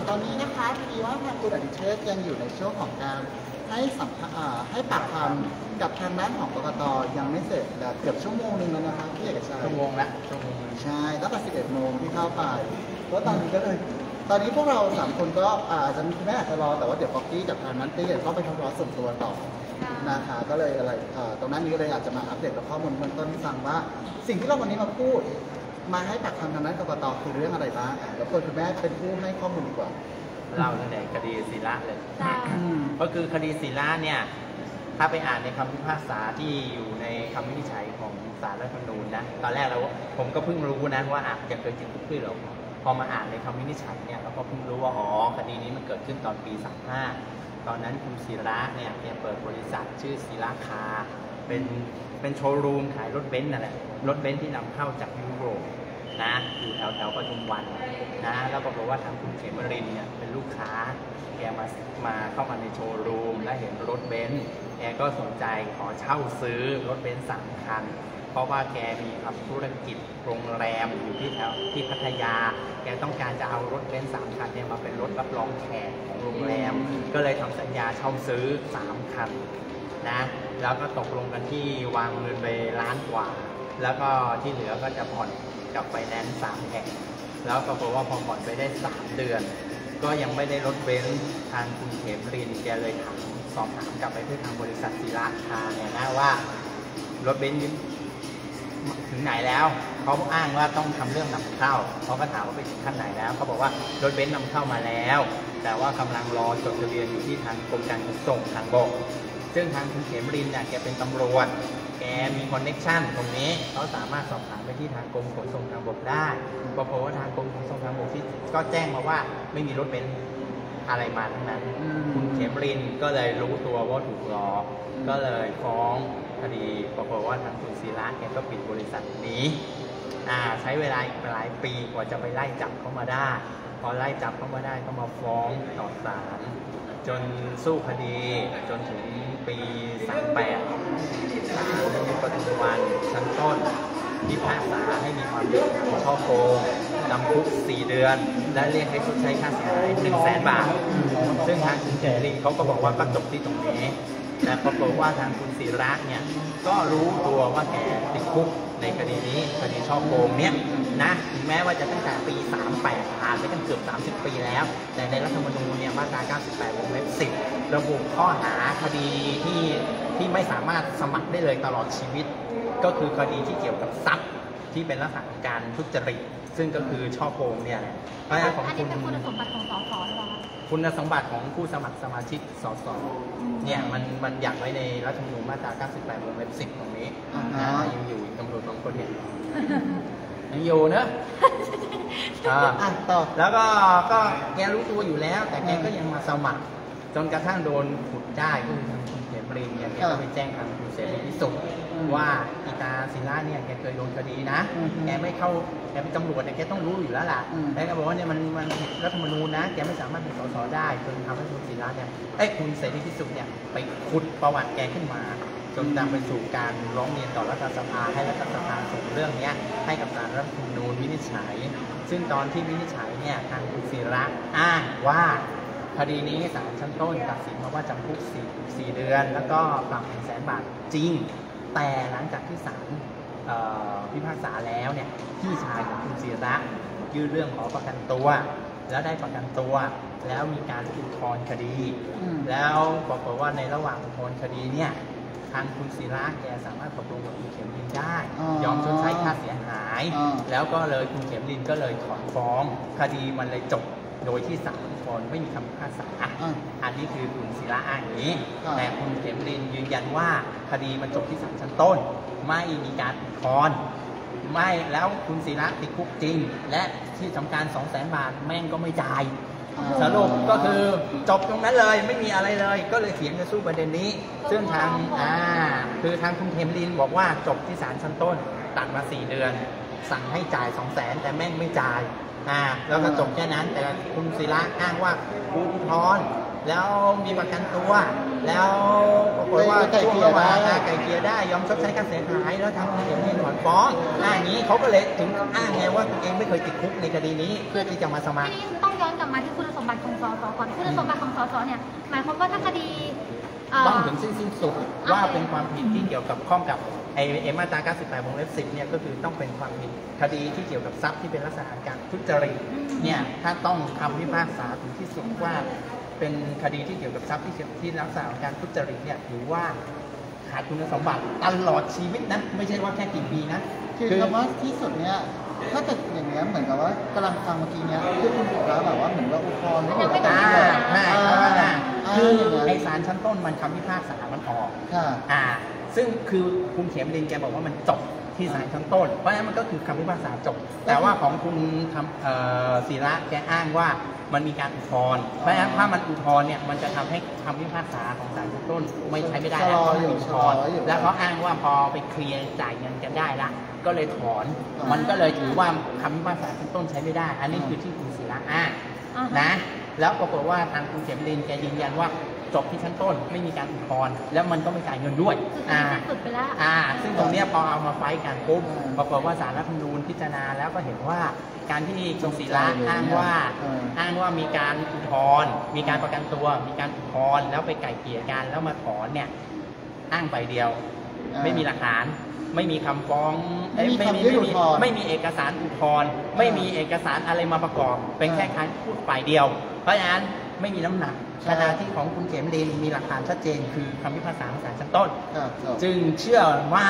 ตอนนี้นะคะพอดีว่าทางคุณอดิเชษยังอยู่ในช่วงของการให้ปากคำกับทางด้านของกกต.ยังไม่เสร็จแบบเกือบชั่วโมงนึงแล้วนะคะพี่เอกชัยชั่วโมงละชั่วโมงใช่ตั้งแต่11 โมงที่เข้าไปเพราะตอนนี้ก็เลยตอนนี้พวกเรา3 คนก็อาจจะคุณแม่อาจจะรอแต่ว่าเดี๋ยวป๊อกกี้กับทางนั้นตี้ก็ไปทำธุระส่วนตัวต่อนะคะก็เลยอะไรตรงนั้นนี้ก็เลยอาจจะมาอัปเดตกับข้อมูลเบื้องต้นให้ฟังว่าสิ่งที่เราวันนี้มาพูดมาให้ปากคำทางด้านกกต.คือเรื่องอะไรบ้างแล้วคุณแม่เป็นผู้ให้ข้อมูลดีกว่าเล่าตั้งแต่คดีศิระเลยก็คือคดีศิระเนี่ยถ้าไปอ่านในคำพิพากษาที่อยู่ในคำวินิจฉัยของศาลรัฐธรรมนูญนะตอนแรกผมก็เพิ่งรู้นะว่าอาจจะเคยติดคุกด้วยหรอพอมาอ่านในคำวินิจฉัยเนี่ยเราก็เพิ่งรู้ว่าอ๋อคดีนี้มันเกิดขึ้นตอนปี35ตอนนั้นคุณศิระเนี่ยเปิดบริษัทชื่อศิระคาร์เป็นโชว์รูมขายรถเบนซ์นั่นแหละรถเบนซ์ที่นำเข้าจากยุโรปนะอยู่แถวปทุมวันนะแล้วปรากฏว่าทางคุณเขมรินทร์เนี่ยเป็นลูกค้าแกมาเข้ามาในโชว์รูมและเห็นรถเบนซ์แกก็สนใจขอเช่าซื้อรถเบนซ์3 คันเพราะว่าแกมีทำธุรกิจโรงแรมอยู่ที่พัทยาแกต้องการจะเอารถเบนซ์3 คันเนี่ยมาเป็นรถรับรองแขกของโรงแรมก็เลยทำสัญญาเช่าซื้อ3 คันนะแล้วก็ตกลงกันที่วางเงินไป1 ล้านกว่าแล้วก็ที่เหลือก็จะผ่อนกับไฟแนนซ์3 แห่งแล้วปรากฏว่าพอผ่อนไปได้3 เดือนก็ยังไม่ได้รถเบนซ์ทางคุณเขมรินทร์แกเลยสอบถามกลับไปที่ทางบริษัทศิระคาร์เนี่ยนะว่ารถเบนซ์ถึงไหนแล้วเขาอ้างว่าต้องทำเรื่องนำเข้าเขาก็ถามว่าไปถึงขั้นไหนแล้วเขาบอกว่ารถเบนซ์นำเข้ามาแล้วแต่ว่ากำลังรอจดทะเบียนอยู่ที่ทางกรมการขนส่งทางบกซึ่งทางคุณเขมรินทร์เนี่ยแกเป็นตำรวจแกมีคอนเน็กชันตรงนี้เขาสามารถสอบถามไปที่ทางกรมขนส่งทางบกได้ปรากฏว่าทางกรมขนส่งทางบกที่ก็แจ้งมาว่าไม่มีรถเบนซ์อะไรมาทั้งนั้นคุณเขมรินทร์ก็เลยรู้ตัวว่าถูกหลอกก็เลยฟ้องคดีปรากฏว่าทางคุณศิระแกก็ปิดบริษัทนี้ใช้เวลาอีกหลายปีกว่าจะไปไล่จับเขามาได้พอไล่จับเขามาได้ก็มาฟ้องต่อศาลจนสู้คดีจนถึงปี38ศาลปทุมวันชั้นต้นพิพากษาให้มีความผิดช่อโกงจำคุก4 เดือนและเรียกให้ชดใช้ค่าเสียหาย100,000 บาทซึ่งทางคุณเขมรินทร์เขาก็บอกว่าก็จบที่ตรงนี้แต่ปรากฏว่าทางคุณศิระเนี่ยก็รู้ตัวว่าแกติดคุกในคดีนี้คดีช่อโกงเนี่ยนะถึงแม้ว่าจะตั้งแต่ปี38ผ่านไปตั้งเกือบ30 ปีแล้วแต่ในรัฐธรรมนูญเนี่ยมาตรา98 วงเล็บ 10ระบุข้อหาคดีที่ไม่สามารถสมัครได้เลยตลอดชีวิตก็คือคดีที่เกี่ยวกับทรัพย์ที่เป็นลักษณะการทุจริตซึ่งก็คือช่อโกงเนี่ยเพราะฉะนั้นของคุณสมบัติของสสหรือเปล่าคุณสมบัติของผู้สมัครสมาชิกสสเนี่ยมันอยากไว้ในรัฐธรรมนูญมาตรา98 วงเล็บ 10ตรงนี้ยังอยู่ตำรวจ2 คนเนี่ยยังอยู่เนอะต่อแล้วก็แกรู้ตัวอยู่แล้วแต่แกก็ยังมาสมัครจนกระทั่งโดนขุดได้ก็คือทางคุณเขมรินทร์เนี่ยแกก็ไปแจ้งทางคุณเสรีพิสุทธิ์ว่าอีตาศิระเนี่ยแกเคยโดนคดีนะแกไม่เข้าแกเป็นตำรวจแต่แกต้องรู้อยู่แล้วล่ะแล้วก็บอกว่าเนี่ยมันรัฐธรรมนูญนะแกไม่สามารถเป็นสสได้จนทำให้คุณศิระเนี่ยคุณเสรีพิสุทธิ์เนี่ยไปขุดประวัติแกขึ้นมาจนนำไปสู่การร้องเรียนต่อรัฐสภาให้รัฐสภาส่งเรื่องนี้ให้กับศาลรัฐธรรมนูญวินิจฉัยซึ่งตอนที่วินิจฉัยเนี่ยทางคุณศิระอ้างว่าคดีนี้ศาลชั้นต้นตัดสินมาว่าจำคุก4 เดือนแล้วก็ปรับ100,000 บาทจริงแต่หลังจากที่ศาลพิพากษาแล้วเนี่ยพี่ชายของคุณศิระยื่นเรื่องขอประกันตัวแล้วได้ประกันตัวแล้วมีการอุทธรณ์คดีแล้วบอกว่าในระหว่างอุทธรณ์คดีเนี่ยทางคุณศิระแกสามารถตกลงกับคุณเขมรินทร์ได้ยอมชดใช้ค่าเสียหายแล้วก็เลยคุณเขมรินทร์ก็เลยถอนฟ้องคดีมันเลยจบโดยที่ศาลอุทธรณ์ไม่มีคำพิพากษาอันนี้คือคุณศิระอ้างอย่างนี้แต่คุณเขมรินทร์ยืนยันว่าคดีมันจบที่ศาลชั้นต้นไม่มีการอุทธรณ์ไม่แล้วคุณศิระติดคุกจริงและที่สำคัญ200,000 บาทแม่งก็ไม่จ่ายสรุปก็คือจบตรงนั้นเลยไม่มีอะไรเลยก็เลยเถียงกันสู้ประเด็นนี้ซึ่งทางคือทางคุณเขมรินทร์บอกว่าจบที่ศาลชั้นต้นตัดมา4 เดือนสั่งให้จ่าย200,000แต่แม่งไม่จ่ายแล้วก็จบแค่นั้นแต่คุณศิระอ้างว่าอุทธรณ์แล้วมีประกันตัวแล้วปรากฏว่าช่วงระหว่างไกลเกลี่ยได้ยอมชดใช้ค่าเสียหายแล้วทางคุณเขมรินทร์ถอนฟ้องอย่างนี้เขาก็เลยถึงอ้างไงว่าตัวเองไม่เคยติดคุกในคดีนี้เพื่อที่จะมาสมัครต้องย้อนกลับมาที่คุณสมบัติบัติของสสก่อนคุณสมบัติของสสเนี่ยหมายความว่าถ้าคดีต้องถึงสิ้นสุดว่าเป็นความผิดที่เกี่ยวกับข้องกับไอ้มาตรา 98 วงเล็บ 10 เนี่ยก็คือต้องเป็นความผิดคดีที่เกี่ยวกับทรัพย์ที่เป็นลักษณะการทุจริตเนี่ยถ้าต้องคำพิพากษาถึงที่สุดว่าเป็นคดีที่เกี่ยวกับทรัพย์ที่ลักษณะการทุจริตเนี่ยถือว่าขาดคุณสมบัติตลอดชีวิตนะไม่ใช่ว่าแค่กี่ปีนะคือคำว่าที่สุดเนี่ยถ้าเกิดอย่างเงี้ยเหมือนกับว่ากำลังฟังเมื่อกี้เนี้ยที่คุณบอกแล้วแบบว่าเหมือนว่าอุทธรณ์ไม่ถูกต้องคือไอศาลชั้นต้นมันคำพิพากษามันออกซึ่งคือคุณเขมรินแกบอกว่ามันจบที่ศาลชั้นต้นเพราะฉะนั้นมันก็คือคำพิพากษาจบแต่ว่าของคุณศิระแกอ้างว่ามันมีการอุทธรณ์เพราะฉะนั้นถ้ามันอุทธรณ์เนี่ยมันจะทำให้คำพิพากษาของศาลชั้นต้นไม่ใช้ไม่ได้แล้วต้องอุทธรณ์แล้วเขาอ้างว่าพอไปเคลียร์จ่ายเงินกันได้ละก็เลยถอนมันก็เลยถือว่าคำพิพากษาชั้นต้นใช้ไม่ได้อันนี้คือที่คุณศิระอ้างนะแล้วปรากฏว่าทางคุณเขมรินแกยืนยันว่าจบที่ชั้นต้นไม่มีการอุทธรณ์แล้วมันก็ไม่จ่ายเงินด้วยสุดไปแล้วซึ่งตรงนี้พอเอามาไฟกันปุ๊บปรากฏว่าศาลรัฐธรรมนูญพิจารณาแล้วก็เห็นว่าการที่คุณศิระอ้างว่ามีการอุทธรณ์มีการประกันตัวมีการอุทธรณ์แล้วไปไกล่เกลี่ยกันแล้วมาถอนเนี่ยอ้างใบเดียวไม่มีหลักฐานไม่มีคำฟ้องไม่มีเอกสารอุทธรณ์ไม่มีเอกสารอะไรมาประกอบเป็นแค่การพูดฝ่ายเดียวเพราะฉะนั้นไม่มีน้ำหนักขณะที่ของคุณเขมรินมีหลักฐานชัดเจนคือคำพิพากษาของศาลชั้นต้นจึงเชื่อว่า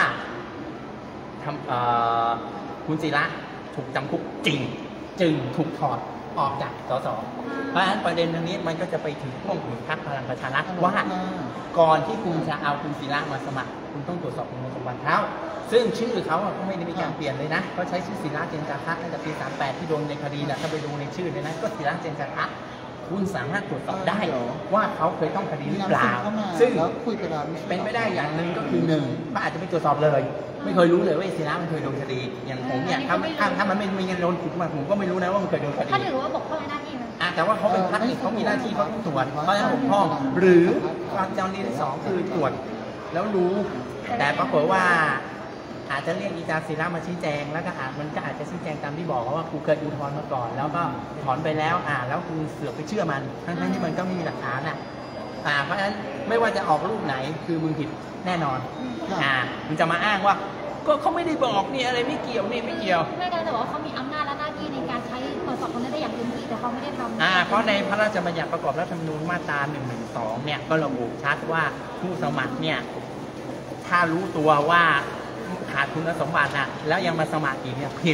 คุณศิระถูกจำคุกจริงจึงถูกถอดออกจากสสเพราะฉะนั้นประเด็นตรงนี้มันก็จะไปถึงพวกถึงพรรคพลังประชารัฐว่าก่อนที่คุณจะเอาคุณศิระมาสมัครคุณต้องตรวจสอบคุณสมบัติเขาซึ่งชื่อเขาก็ไม่ได้มีการเปลี่ยนเลยนะเขาใช้ชื่อศิระเจนจาคะตั้งแต่ปี 38 ที่โดนในคดีนะถ้าไปดูในชื่อเลยนะก็ศิระเจนจาคะคุณสามารถตรวจสอบได้ว่าเขาเคยต้องคดีหรือเปล่าซึ่งเป็นไม่ได้อย่างหนึ่งก็คือ1เขาอาจจะไม่ตรวจสอบเลยไม่เคยรู้เลยว่าศิระมันเคยโดนคดีอย่างผมเนี่ยถ้ามันไม่มีเงินโดนขุดมาผมก็ไม่รู้นะว่ามันเคยโดนคดีถ้าถือว่าบกพร่องในหน้าที่แต่ว่าเขาเป็นพรรคเขามีหน้าที่เขาต้องตรวจเพราะฉะนั้นบกพร่องหรือความจำที่2คือตรวจแล้วรู้แต่ปรากฏว่าอาจจะเรียกอีจาศิระมาชี้แจงแล้วก็มันก็อาจจะชี้แจงตามที่บอกว่ากูเคยอุทธรณ์มาก่อนแล้วก็ถอนไปแล้วแล้วกูเสือกไปเชื่อมันทั้งที่มันก็มีหลักฐานเพราะฉะนั้นไม่ว่าจะออกรูปไหนคือมึงผิดแน่นอนมึงจะมาอ้างว่าก็เขาไม่ได้บอกนี่อะไรไม่เกี่ยวนี่ไม่เกี่ยวไม่ได้แต่ว่าเขามีอำนาจและหน้าที่ในการใช้ตรวจสอบคนนั้นได้อย่างเต็มที่แต่เขาไม่ได้ทำเพราะในพระราชบัญญัติประกอบรัฐธรรมนูญมาตรา 112 เนี่ยก็ระบุชัดว่าผู้สมัครเนี่ยถ้ารู้ตัวว่าขาดคุณสมบัติแล้วยังมาสมัครอีกเนี่ยผิด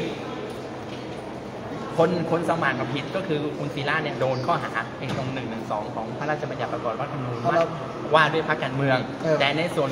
คนสมัครกับผิดก็คือคุณศิระเนี่ยโดนข้อหาตรง 112 ของพระราชบัญญัติประกอบรัฐธรรมนูญว่าด้วยพรรคการเมืองแต่ในส่วน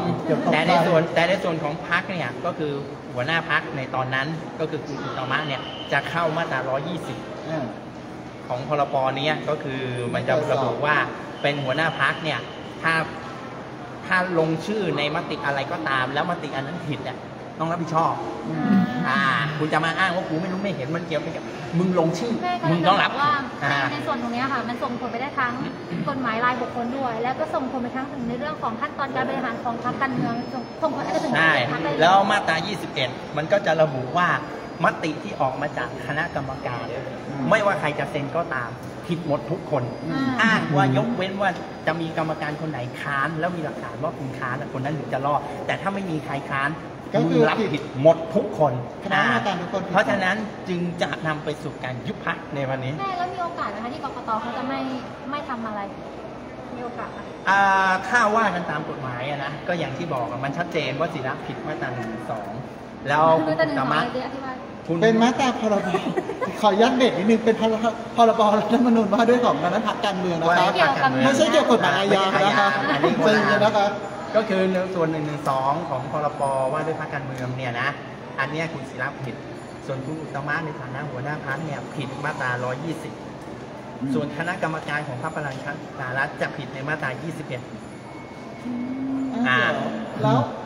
ของพรรคเนี่ยก็คือหัวหน้าพรรคในตอนนั้นก็คือคุณอุตมะเนี่ยจะเข้ามาตรา 120 ของพรบนี้ก็คือมันจะระบุว่าเป็นหัวหน้าพรรคเนี่ยถ้าลงชื่อในมติอะไรก็ตามแล้วมติอันนั้นผิดต้องรับผิดชอบคุณจะมาอ้างว่ากูไม่รู้ไม่เห็นมันเกี่ยวกับมึงลงชื่อมึงต้องรับว่าในส่วนตรงนี้ค่ะมันส่งผลไปได้ทั้งกฎหมายรายบุคคลด้วยแล้วก็ส่งผลไปทั้งถึงในเรื่องของขั้นตอนการบริหารของพรรคการเมืองส่งผลไปถึงพรรคแล้วมาตรา 21 มันก็จะระบุว่ามติที่ออกมาจากคณะกรรมการไม่ว่าใครจะเซ็นก็ตามผิดหมดทุกคนอ้างว่ายกเว้นว่าจะมีกรรมการคนไหนค้านแล้วมีหลักฐานว่าคุณค้านคนนั้นถึงจะรอดแต่ถ้าไม่มีใครค้านมึงรับผิดหมดทุกคนเพราะฉะนั้นจึงจะนำไปสู่การยุบพรรคในวันนี้แล้วมีโอกาสนะคะที่กกตเขาจะไม่ทำอะไรมีโอกาสถ้าว่ากันตามกฎหมายนะก็อย่างที่บอกมันชัดเจนว่าศิระผิดมาตรา 112 แล้วคุณสามารถเป็นมาตราพรบขอยัดเด็กนิดนึงเป็นพรบรัฐธรรมนูญว่าด้วยของคณะพรรคการเมืองนะครับไม่ใช่เกี่ยวกับกฎหมายอาญานะคะจริงๆนะคะก็คือส่วน 112 ของพรบว่าด้วยพรรคการเมืองเนี่ยนะอันนี้คุณศิระผิดส่วนคุณอุตมะในฐานะหัวหน้าพรรคเนี่ยผิดมาตรา 120 ส่วนคณะกรรมการของพรรคพลังประชารัฐจะผิดในมาตรา 21 แล้ว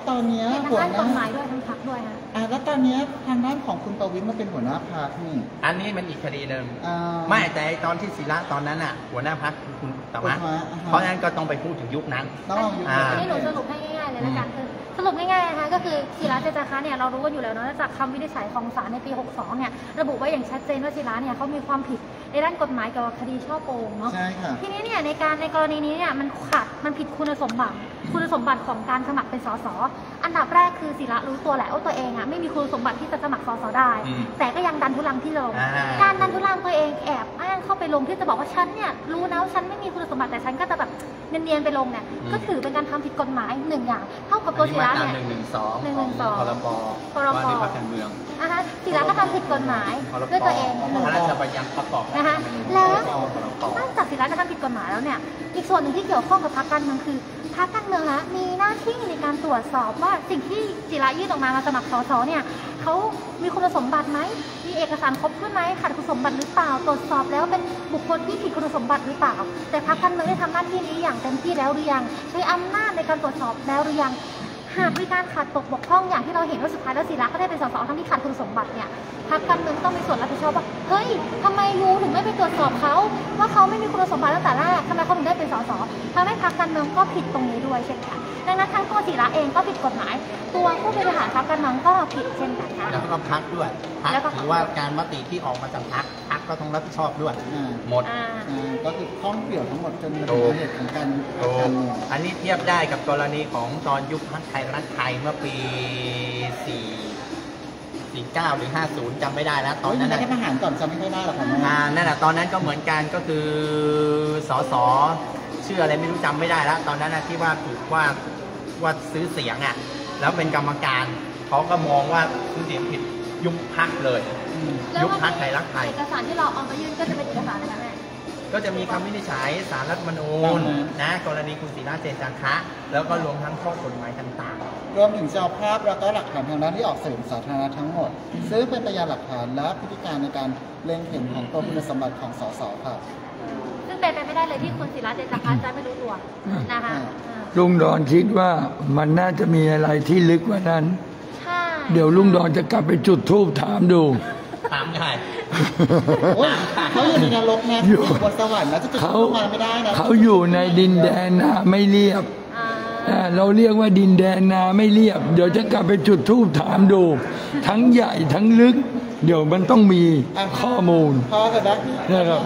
ตอนเนี้ยทั้งหัวด้านหกน้าฎหมายด้วยทั้งพรรคด้วยฮะแล้วตอนเนี้ยทางด้านของคุณประวิตรมาเป็นหัวหน้าพรรคนี่อันนี้มันอีกคดีหนึ่งอ่าไม่แต่ตอนที่ศิระตอนนั้นอ่ะหัวหน้าพรรคคุณตมะคุณตมะอ่าฮะเพราะฉะนั้นก็ต้องไปพูดถึงยุคนั้นต้องลองยุบอ่าอันนี้หนูสรุปให้ง่ายๆเลยละกันคือสรุปง่ายๆนะคะก็คือศิระเจนจาคะเนี่ยเรารู้กันอยู่แล้วเนาะจากคำวินิจฉัยของศาลในปี 62 เนี่ยระบุไว้อย่างชัดเจนว่าศิระเนี่ยเขามีความผิดในด้านกฎหมายเกี่ยวกับคดีฉ้อโกงเนาะใช่ค่ะทีนี้เนี่ยในกรณีนี้เนี่ยมันผิดคุณสมบัติของการสมัครเป็นสสอันดับแรกคือศิระรู้ตัวแหละว่าตัวเองอ่ะไม่มีคุณสมบัติที่จะสมัครสสได้ แต่ก็ยังดันทุลังที่จะลงการดันทุลังตัวเองแอบอ้างเข้าไปลงที่จะบอกว่าฉันเนี่ยรู้นะว่าฉันไม่มีคุณสมบัติแต่ฉันก็จะแบบเนียนๆไปลงเนี่ยก็ถือเป็นการทำผิดกฎหมายหนึ่งอย่างเท่ากับตัวศิระเนี่ย 112 พรบว่าด้วยพรรคการเมืองนะคะศิระก็ทำผิดกฎหมายพรบด้วยตัวเองพระราชบัญญัติประกอบนะคะแล้วนอกจากศิระจะทำผิดกฎหมายแล้วเนี่ยอีกส่วนหนึ่งที่เกี่ยวข้องกับพรรคการเมืองคือพรรคการเมืองนะมีหน้าที่ในการตรวจสอบว่าสิ่งที่ศิระยื่นออกมาสมัครสสเนี่ยเขามีคุณสมบัติไหมมีเอกสารครบถ้วนไหมขาดคุณสมบัติหรือเปล่าตรวจสอบแล้วเป็นบุคคลที่ผิดคุณสมบัติหรือเปล่าแต่พรรคการเมืองได้ทำหน้าที่นี้อย่างเต็มที่แล้วหรือยังใช้อำนาจในการตรวจสอบแล้วหรือยังหากมีการขาดตกบกพร่องอย่างที่เราเห็นว่าสุดท้ายแล้วศิระก็ได้เป็นสสทั้งที่ขาดคุณสมบัติเนี่ยพรรคการเมืองต้องมีส่วนรับผิดชอบว่าเฮ้ยทำไมยูถึงไม่ไปตรวจสอบเขาว่าเขาไม่มีคุณสมบัติตั้งแต่แรกทำไมเขาถึงได้เป็นสสทำให้พรรคการเมืองก็ผิดตรงนี้ด้วยเช่นกันดังนั้นทั้งตัวศิระเองก็ผิดกฎหมายตัวผู้บริหารพรรคการเมืองก็ผิดเช่นกันค่ะแล้วก็พรรคด้วยพรรคถือว่าการมติที่ออกมาจากพรรคก็ต้องรับผิดชอบด้วยหมดก็คือข้องเกี่ยวทั้งหมดจนเป็นเหตุของการเมืองอันนี้เทียบได้กับกรณีของตอนยุคพรรคไทยรักไทยเมื่อปี 49 หรือ 50จำไม่ได้แล้วตอนนั้นรัฐประหารก่อนจำไม่ได้หรอกครับนั่นแหะตอนนั้นก็เหมือนกันก็คือสสชื่ออะไรไม่รู้จำไม่ได้แล้วตอนนั้นที่ว่าถูกว่าซื้อเสียงอ่ะแล้วเป็นกรรมการเขาก็มองว่าซื้อเสียงผิดยุบพรรคเลยยุบพรรคไทยรักไทยเอกสารที่เราเอามายื่นก็จะเป็นเอกสารอะไรคะแม่ก็จะมีคำวินิจฉัยศาลรัฐธรรมนูญนะกรณีคุณศิระเจนจาคะ แล้วก็รวมทั้งข้อกฎหมายต่างๆรวมถึงจะเอาภาพแล้วก็หลักฐานทางด้านที่ออกสื่อสาธารณะทั้งหมดซึ่งเป็นพยานหลักฐานและพฤติการในการเล็งเห็นของตัวคุณสมบัติของสสครับซึ่งเป็นไปไม่ได้เลยที่คุณศิระเจนจาคะจะไม่รู้ตัวนะคะลุงดอนคิดว่ามันน่าจะมีอะไรที่ลึกกว่านั้นใช่เดี๋ยวลุงดอนจะกลับไปจุดธูปถามดูถามใครโอ้ยเขาอยู่ในนรกนะอยู่บนสวรรค์นะจะจุดเขาลงมาไม่ได้นะเขาอยู่ในดินแดนนาไม่เรียบ เราเรียกว่าดินแดนนาไม่เรียบ เดี๋ยวจะกลับไปจุดธูปถามดู ทั้งใหญ่ทั้งลึก เดี๋ยวมันต้องมีข้อมูลพอกันนะนะครับ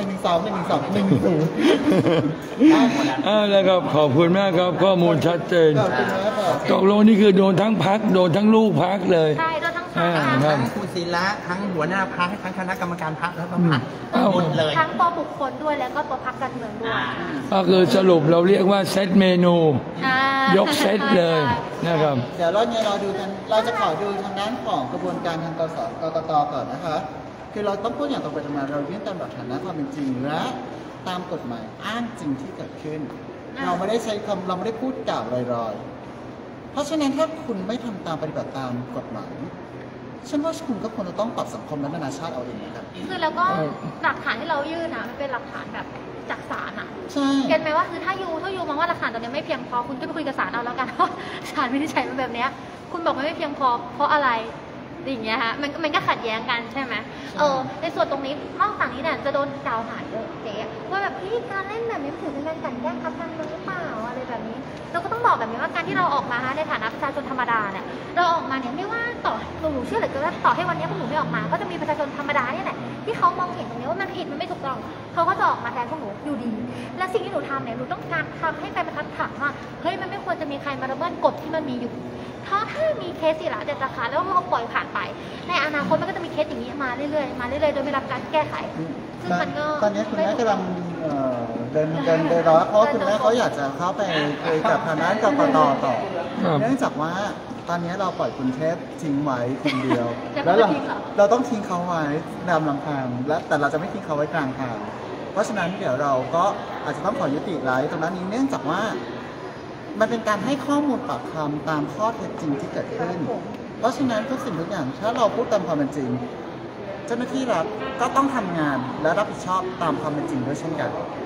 112 แล้วครับขอบคุณมากครับข้อมูลชัดเจนขอบคุณมากครับตกลงนี่คือโดนทั้งพักโดนทั้งลูกพักเลยใช่โดนทั้งอ่าพรรคครับทั้งคุณศิระทั้งหัวหน้าพรรคทั้งคณะกรรมการพรรคแล้วก็พรรคเอ้าหมดเลยทั้งตัวบุคคลด้วยแล้วก็ตัวพรรคการเมืองด้วยก็คือสรุปเราเรียกว่าเซตเมนู ยกเซตเลยนะครับเดี๋ยวเราเนี่ยเราดูกันเราจะขอดูทางด้านของกระบวนการทางกกตก่อนนะคะคือเราต้องพูดอย่างตรงไปตรงมาเรายื่นตามหลักฐานและความเป็นจริงและตามกฎหมายอ้างจริงที่เกิดขึ้น เราไม่ได้ใช้คำเราไม่ได้พูดกล่าวลอยๆเพราะฉะนั้นถ้าคุณไม่ทำตามปฏิบัติตามกฎหมายฉันว่าคุณก็ควรจะต้องปรับสังคมและนานาชาติเอาเองนะครับคือแล้วก็หลักฐานที่เรายื่นนะมันเป็นหลักฐานแบบจากศาลอ่ะใช่เก็ตไหมว่าคือถ้ายูมองว่าหลักฐานตัวนี้ไม่เพียงพอคุณก็ไปคุยกับศาลเอาแล้วกันว่าศาลวินิจฉัยมาแบบเนี้ยคุณบอกไม่เพียงพอเพราะอะไรอย่างเงี้ยฮะมันก็ขัดแย้งกันใช่ไหมในส่วนตรงนี้นอกจากนี้เนี่ยจะโดนกล่าวหาเยอะเจ๊ว่าแบบพี่การเล่นแบบนี้มันถือเป็นการกลั่นแกล้งพรรคการเมืองหรือเปล่าอะไรแบบนี้เราก็ต้องบอกแบบนี้ว่าการที่เราออกมาในฐานะประชาชนธรรมดาเนี่ยเราออกมาเนี่ยไม่ว่าต่อหนูเชื่อเหลือเกินว่าต่อให้วันนี้พวกหนูไม่ออกมาก็จะมีประชาชนธรรมดาเนี่ยแหละที่เขามองเห็นตรงนี้ว่ามันผิดมันไม่ถูกต้องเขาก็จะออกมาแทนพวกหนูอยู่ดีและสิ่งที่หนูทำเนี่ยหนูต้องการทำให้ใครบรรทัดฐานว่าเฮ้ยมันไม่ควรจะมีใครมาละเมิดกฎที่มันมีอยู่เพราะถ้ามีเคสศิระเจนจาคะแล้วเราปล่อยผ่านไปในอนาคตมันก็จะมีเคสอย่างนี้มาเรื่อยๆโดยไม่รับการแก้ไขซึ่งมันก็ตอนนี้คุณแม่กำลังเดินรอเพราะคุณแม่เขาอยากจะเข้าไปคุยกับทางด้านกกตต่อครับเนื่องจากว่าตอนนี้เราปล่อยคุณเทพทิ้งไว้คนเดียวจะแล้วไม่ทิ้งเหรอเราต้องทิ้งเขาไว้นำลำพังและแต่เราจะไม่ทิ้งเขาไว้กลางทางเพราะฉะนั้นเดี๋ยวเราก็อาจจะต้องขอยุติไลฟ์ตรงนั้นนี้เนื่องจากว่ามันเป็นการให้ข้อมูลปากคำตามข้อเท็จจริงที่เกิดขึ้น เพราะฉะนั้นทุกสิ่งทุกอย่างถ้าเราพูดตามความเป็นจริง เจ้าหน้าที่รัฐก็ต้องทำงานและรับผิดชอบตามความเป็นจริงด้วยเช่นกัน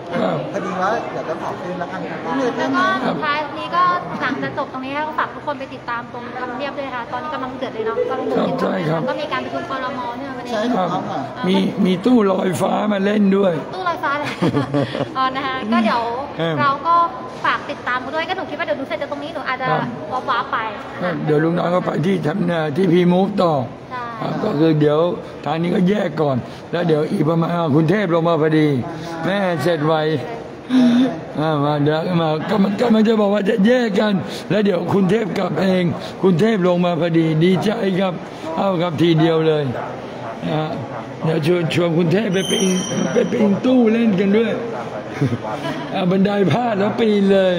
พอดีว่าเดี๋ยวจะขอขึ้นแล้วกันครับแล้วก็สุดท้ายนี้ก็หลังจากจบตรงนี้ก็ฝากทุกคนไปติดตามตรงทำเนียบด้วยค่ะตอนนี้กำลังเดือดเลยเนาะกำลังเดือดแล้วก็มีการประชุมครม.เนี่ยวันนี้ใช่ครับมีตู้ลอยฟ้ามาเล่นด้วยตู้ลอยฟ้าเลยอ๋อนะคะก็เดี๋ยวเราก็ฝากติดตามกันด้วยก็หนูคิดว่าเดี๋ยวหนูเสร็จจากตรงนี้หนูอาจจะว้าไปเดี๋ยวลุงน้อยก็ไปที่ทำที่พีมูฟต่อใช่ก็คือเดี๋ยวทางนี้ก็แยกก่อน แล้วเดี๋ยวอีกประมาณคุณเทพลงมาพอดี แม่เสร็จไวมาเดี๋ยวมาก็มันจะบอกว่าจะแยกกัน แล้วเดี๋ยวคุณเทพกลับเอง คุณเทพลงมาพอดีดีใจครับเอาครับทีเดียวเลยเดี๋ยวชวนคุณเทพไปปีนตู้เล่นกันด้วยบันไดพาดแล้วปีนเลย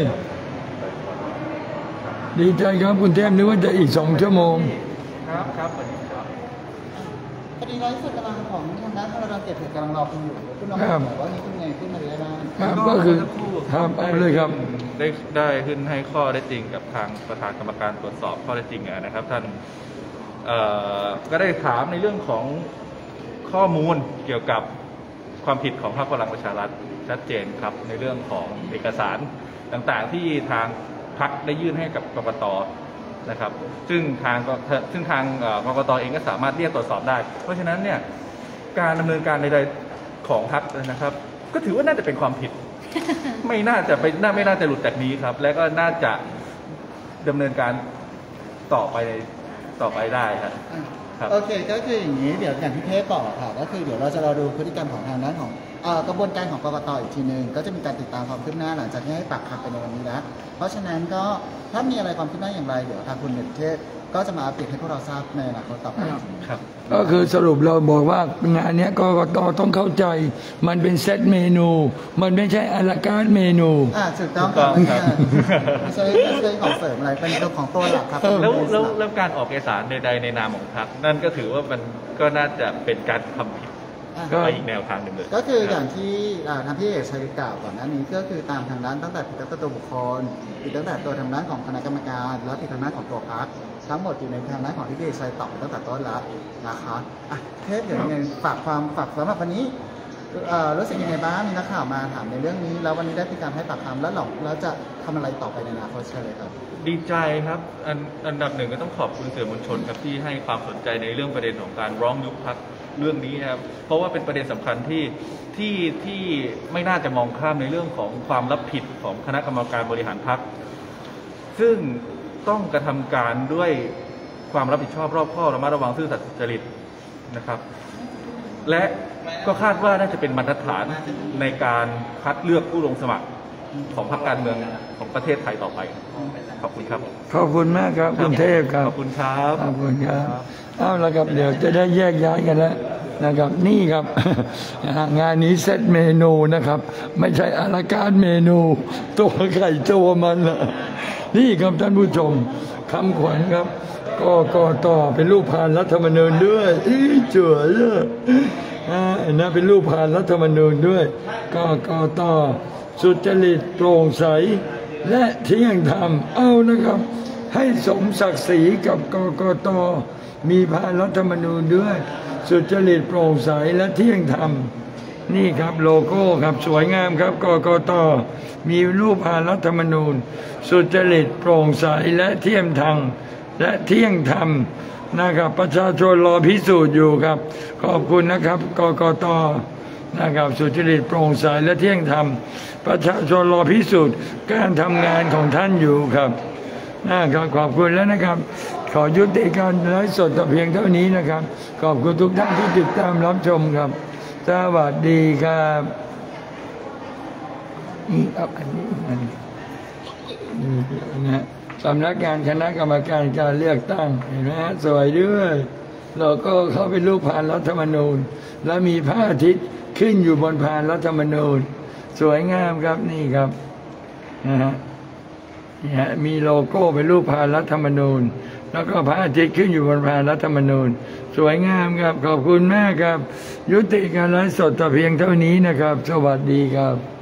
ดีใจครับคุณเทพนึกว่าจะอีก2 ชั่วโมงครับสวัสดีครับคดีน้อยสุดกำลังของทางด้านพลังเก็บเห็ดกำลังรอคุณอยู่คุณลองบอกว่านี่ขึ้นไงขึ้นมาได้บ้างครับก็คือครับเอาเลยครับได้ขึ้นให้ข้อได้จริงกับทางประธานกรรมการตรวจสอบข้อได้จริงนะครับท่านก็ได้ถามในเรื่องของข้อมูลเกี่ยวกับความผิดของพรรคพลังประชารัฐชัดเจนครับในเรื่องของเอกสารต่างๆที่ทางพรรคได้ยื่นให้กับกกต.นะครับซึ่งทางกกต.เองก็สามารถเรียกตรวจสอบได้เพราะฉะนั้นเนี่ยการดำเนินการใดๆของพรรคนะครับก็ถือว่าน่าจะเป็นความผิด ไม่น่าจะหลุดจากนี้ครับและก็น่าจะดำเนินการต่อไปได้ครับโอเคก็คืออย่างนี้เดี๋ยวอย่างที่เทพบอกค่ะก็คือเดี๋ยวเราจะรอดูพฤติกรรมของทางด้านของกระบวนการของกกต.อีกทีนึงก็จะมีการติดตามความคืบหน้าหลังจากที่ให้ปากคำไปในวันนี้แล้วเพราะฉะนั้นก็ถ้ามีอะไรความคืบหน้าอย่างไรเดี๋ยวทางคุณเทพก็จะมาอัปเดตให้พวกเราทราบในอนาคตต่อไปครับก็คือสรุปเราบอกว่างานนี้กกต.ต้องเข้าใจมันเป็นเซตเมนูมันไม่ใช่อะลาการ์ทเมนูถูกต้องครับไม่ใช่ของเสริมอะไรเป็นตัวของตัวหลักครับแล้วการออกเอกสารใดๆในนามของพรรคนั่นก็ถือว่ามันก็น่าจะเป็นการทำผิดไปอีกแนวทางหนึ่งเลยก็คืออย่างที่ทางพี่เอกชัยกล่าวก่อนหน้านี้ก็คือตามทางด้านตั้งแต่ผิดตั้งแต่ตัวบุคคลผิดตั้งแต่ตัวทางด้านของคณะกรรมการและผิดทางด้านของตัวพรรคทั้งหมดอยู่ในทางด้านของที่พี่เอกชัยตอบตั้งแต่ต้นแล้วนะคะเทพเดี๋ยวยังไงฝากสำหรับวันนี้รู้สึกยังไงบ้างมีนักข่าวมาถามในเรื่องนี้แล้ววันนี้ได้มีการให้ปากคำแล้วจะทำอะไรต่อไปในอนาคตใช่เลยครับดีใจครับอันดับหนึ่งก็ต้องขอบคุณสื่อมวลชนครับที่ให้ความสนใจในเรื่องประเด็นของการร้องยุบพรรคเรื่องนี้นะครับเพราะว่าเป็นประเด็นสำคัญที่ไม่น่าจะมองข้ามในเรื่องของความรับผิดของคณะกรรมการบริหารพรรคซึ่งต้องกระทำการด้วยความรับผิดชอบรอบคอบระมัดระวังซื่อสัตย์สุจริตนะครับและก็คาดว่าน่าจะเป็นมาตรฐานในการคัดเลือกผู้ลงสมัครของพรรคการเมืองของประเทศไทยต่อไปขอบคุณครับขอบคุณมากครับคุณเทพครับขอบคุณครับขอบคุณครับเอาละครับเดี๋ยวจะได้แยกย้ายกันแล้วนะครับนี่ครับงานนี้เซตเมนูนะครับไม่ใช่อะลาการ์ทเมนูตัวไข่ตัวมันนะนี่ครับท่านผู้ชมคำขวัญครับกต.เป็นรูปพานรัฐธรรมนูญด้วยเจ๋อเลยนะเป็นรูปพานรัฐธรรมนูญด้วยกต.สุจริตโปร่งใสและเที่ยงธรรมเอานะครับให้สมศักดิ์ศรีกับกต.มีพานรัฐธรรมนูญด้วยสุจริตโปร่งใสและเที่ยงธรรมนี่ครับโลโก้ครับสวยงามครับกต.มีรูปพานรัฐธรรมนูญสุจริตโปร่งใสและเที่ยงธรรมนะครับประชาชนรอพิสูจน์อยู่ครับขอบคุณนะครับกต.นะครับสุจริตโปร่งใสและเที่ยงธรรมประชาชนรอพิสูจน์การทำงานของท่านอยู่ครับนะครับขอบคุณแล้วนะครับขอยุติการไลฟ์สดแต่เพียงเท่านี้นะครับขอบคุณทุกท่านที่ติดตามรับชมครับสวัสดีครับนี่ครับอันนี้นะสำนักงานคณะกรรมการการเลือกตั้งเห็นไหมฮะสวยด้วยเราก็เข้าเป็นรูปพานรัฐธรรมนูญและมีพระอาทิตย์ขึ้นอยู่บนพานรัฐธรรมนูญสวยงามครับนี่ครับนะฮะมีโลโก้เป็นรูปพานรัฐธรรมนูญแล้วก็พระอาทิตย์ขึ้นอยู่บนพานรัฐธรรมนูญสวยงามครับขอบคุณมากครับยุติการไลฟ์สดแต่เพียงเท่านี้นะครับสวัสดีครับ